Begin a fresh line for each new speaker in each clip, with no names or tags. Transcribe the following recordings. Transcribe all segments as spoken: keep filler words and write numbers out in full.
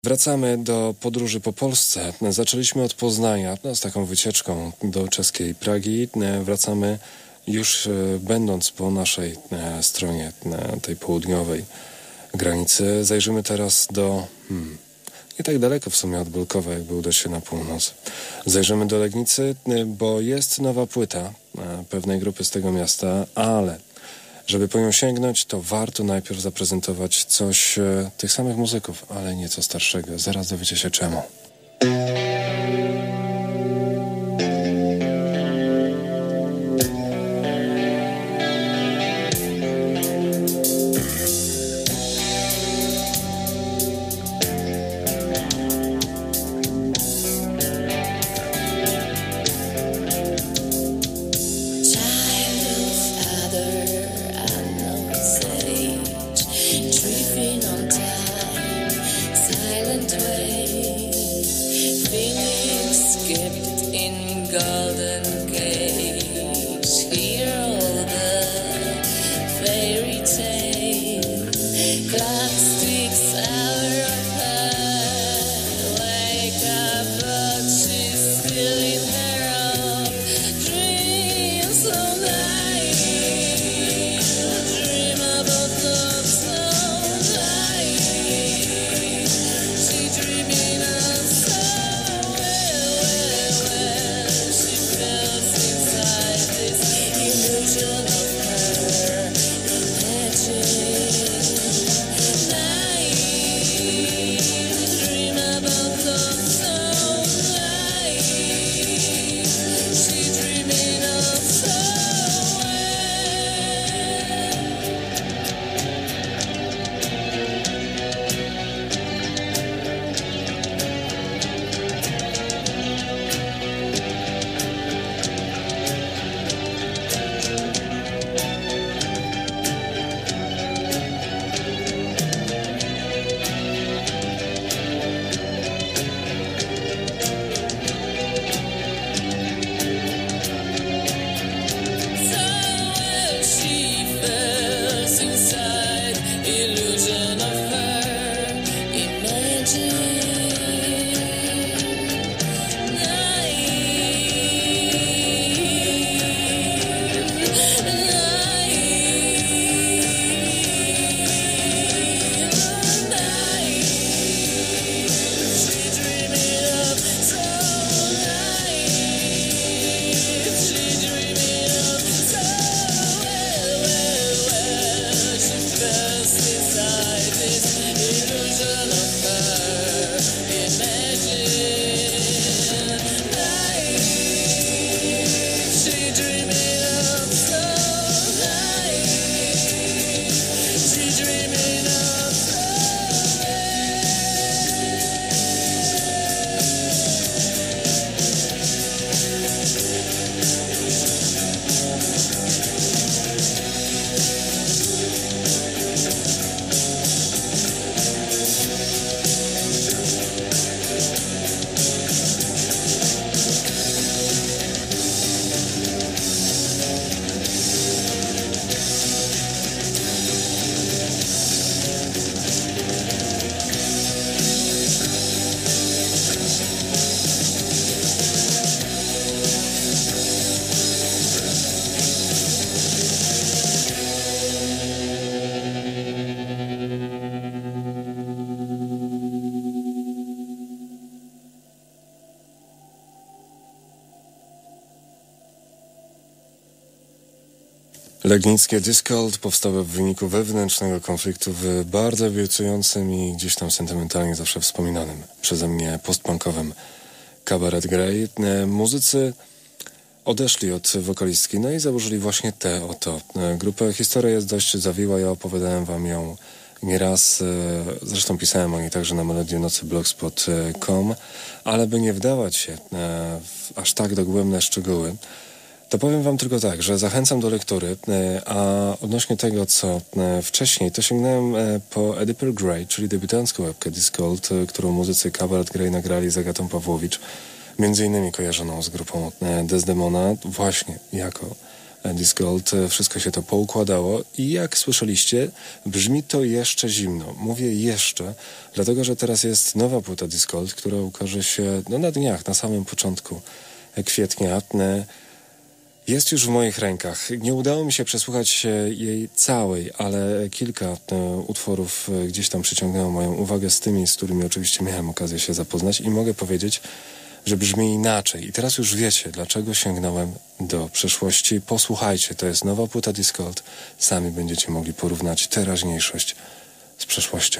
Wracamy do podróży po Polsce. Zaczęliśmy od Poznania, no, z taką wycieczką do czeskiej Pragi. Wracamy już będąc po naszej stronie, tej południowej granicy. Zajrzymy teraz do... Hmm, nie tak daleko w sumie od Bolkowa, jakby udać się na północ. Zajrzymy do Legnicy, bo jest nowa płyta pewnej grupy z tego miasta, ale żeby po nią sięgnąć, to warto najpierw zaprezentować coś e, tych samych muzyków, ale nieco starszego. Zaraz dowiecie się czemu. Legnickie Discult powstało w wyniku wewnętrznego konfliktu w bardzo obiecującym i gdzieś tam sentymentalnie zawsze wspominanym przeze mnie postpunkowym Cabaret Grey. Muzycy odeszli od wokalistki, no i założyli właśnie tę oto grupę. Historia jest dość zawiła, ja opowiadałem wam ją nieraz, zresztą pisałem o niej także na melodię nocy blogspot kropka com, ale by nie wdawać się w aż tak dogłębne szczegóły, to powiem wam tylko tak, że zachęcam do lektury, a odnośnie tego, co wcześniej, to sięgnąłem po Edipal Grey, czyli debiutancką epkę Discult, którą muzycy Cabaret Grey nagrali z Agatą Pawłowicz, między innymi kojarzoną z grupą Desdemona, właśnie jako Disc Gold, wszystko się to poukładało i jak słyszeliście, brzmi to jeszcze zimno. Mówię jeszcze, dlatego że teraz jest nowa płyta Disc Gold, która ukaże się no, na dniach, na samym początku kwietnia. Jest już w moich rękach. Nie udało mi się przesłuchać jej całej, ale kilka utworów gdzieś tam przyciągnęło moją uwagę z tymi, z którymi oczywiście miałem okazję się zapoznać i mogę powiedzieć, że brzmi inaczej. I teraz już wiecie, dlaczego sięgnąłem do przeszłości. Posłuchajcie, to jest nowa płyta Disc Gold. Sami będziecie mogli porównać teraźniejszość z przeszłością.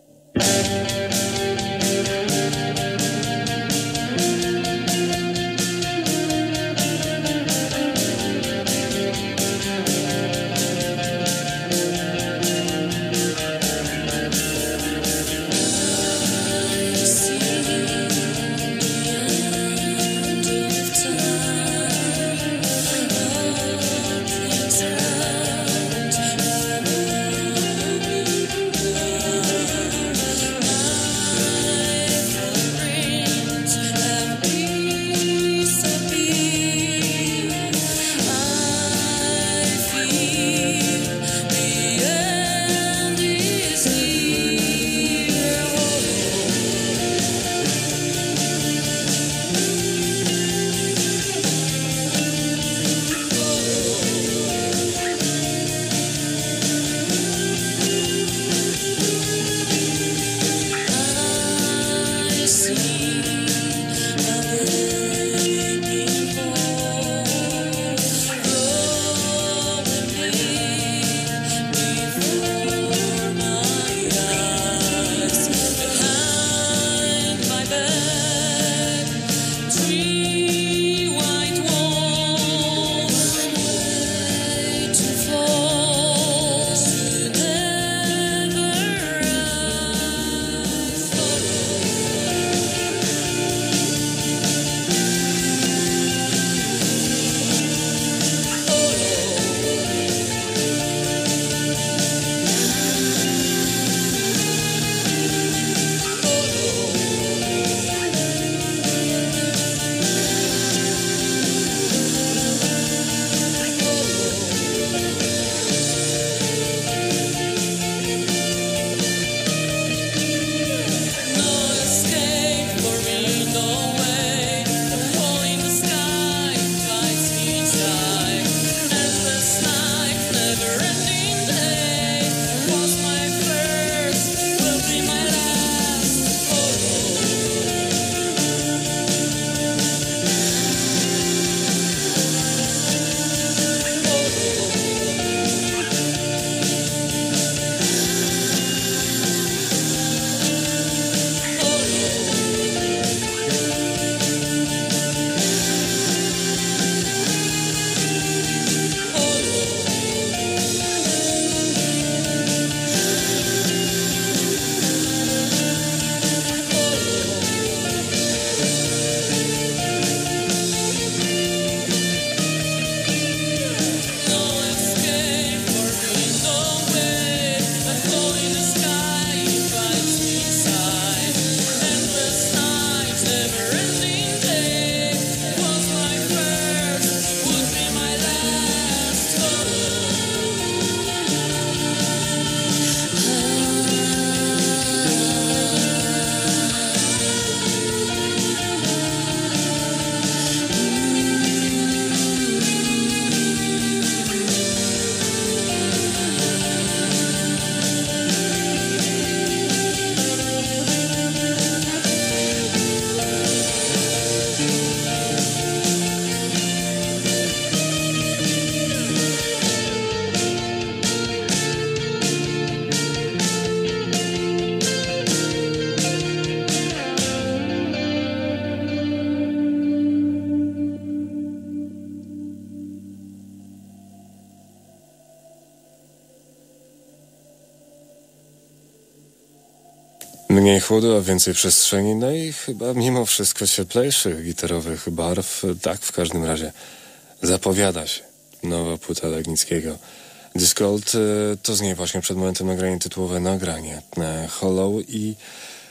Mniej chłodu, a więcej przestrzeni, no i chyba mimo wszystko cieplejszych gitarowych barw. Tak w każdym razie zapowiada się nowa płyta Legnickiego. Disc Gold, to z niej właśnie przed momentem nagranie tytułowe nagranie Hollow i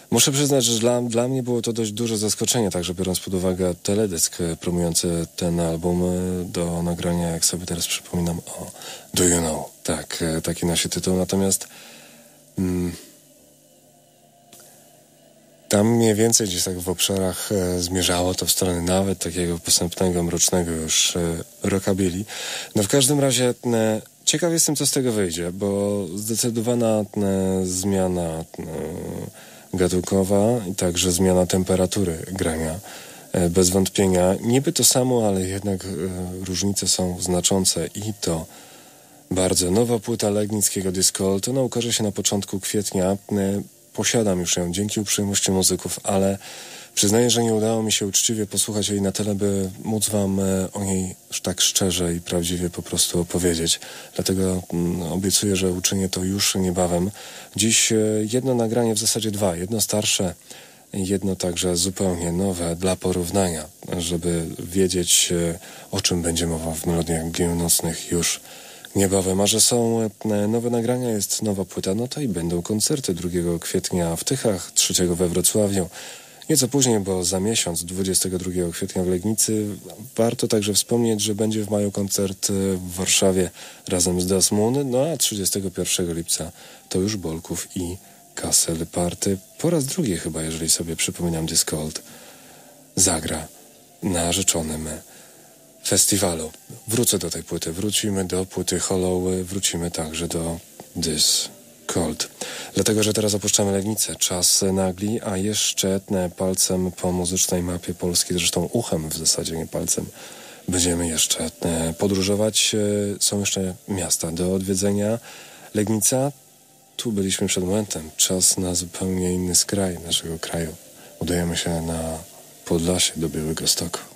Muszę przyznać, że dla, dla mnie było to dość duże zaskoczenie, także biorąc pod uwagę teledysk promujący ten album do nagrania, jak sobie teraz przypominam, o Do You Know? Tak, taki nosi tytuł, natomiast mm, tam mniej więcej gdzieś tak w obszarach e, zmierzało to w stronę nawet takiego posępnego, mrocznego już e, rockabilly. No w każdym razie e, ciekaw jestem, co z tego wyjdzie, bo zdecydowana e, zmiana e, gatunkowa i także zmiana temperatury grania. E, bez wątpienia niby to samo, ale jednak e, różnice są znaczące i to bardzo. Nowa płyta Legnickiego Discol, to ona ukaże się na początku kwietnia. E, Posiadam już ją dzięki uprzejmości muzyków, ale przyznaję, że nie udało mi się uczciwie posłuchać jej na tyle, by móc wam o niej tak szczerze i prawdziwie po prostu opowiedzieć. Dlatego mm, obiecuję, że uczynię to już niebawem. Dziś jedno nagranie, w zasadzie dwa. Jedno starsze, jedno także zupełnie nowe dla porównania, żeby wiedzieć, o czym będzie mowa w Melodiach Mgieł Nocnych już niebawem. A że są nowe nagrania, jest nowa płyta, no to i będą koncerty drugiego kwietnia w Tychach, trzeciego we Wrocławiu. Nieco później, bo za miesiąc, dwudziestego drugiego kwietnia w Legnicy. Warto także wspomnieć, że będzie w maju koncert w Warszawie razem z Das Moon, no a trzydziestego pierwszego lipca to już Bolków i Kassel Party. Po raz drugi chyba, jeżeli sobie przypominam, Discold zagra na rzeczonym festiwalu. Wrócę do tej płyty, wrócimy do płyty Hollow, wrócimy także do This Cold. Dlatego, że teraz opuszczamy Legnicę, czas nagli, a jeszcze tnę palcem po muzycznej mapie Polski, zresztą uchem w zasadzie, nie palcem, będziemy jeszcze podróżować. Są jeszcze miasta do odwiedzenia. Legnica, tu byliśmy przed momentem, czas na zupełnie inny skraj naszego kraju. Udajemy się na Podlasie do Białegostoku.